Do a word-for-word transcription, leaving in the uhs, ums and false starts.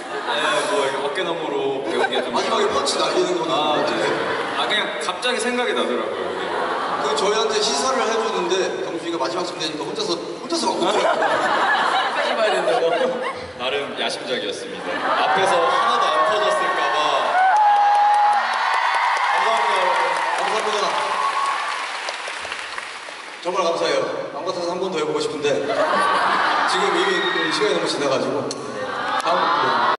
네, 뭐 이렇게 어깨너머로 배운 게 좀. 마지막에 펀치 날리는 거는 아, 어떻게 네. 해요? 아 그냥 갑자기 생각이 나더라고요. 그 저희한테 시사를 해주는데 경준이가 마지막쯤 되니까 혼자서 혼자서 막 웃더라고요. 끝까지 봐야 된다고. 나름 야심작이었습니다. 앞에서 하나도 안 터졌을까봐. 감사합니다, 여러분. 감사합니다. 정말 감사해요. 안 같아서 한 번 더 해보고 싶은데 지금 이미 시간이 너무 지나가지고 다음